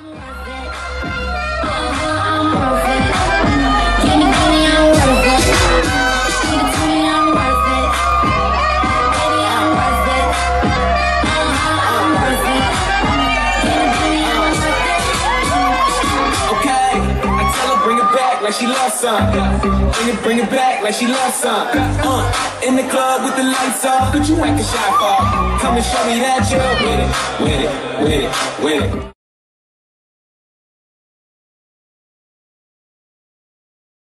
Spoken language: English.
Like she loves some. Bring it back like she loves some. In the club with the lights off, could you act a shy for? Come and show me that you're with it, with it, with it, with it.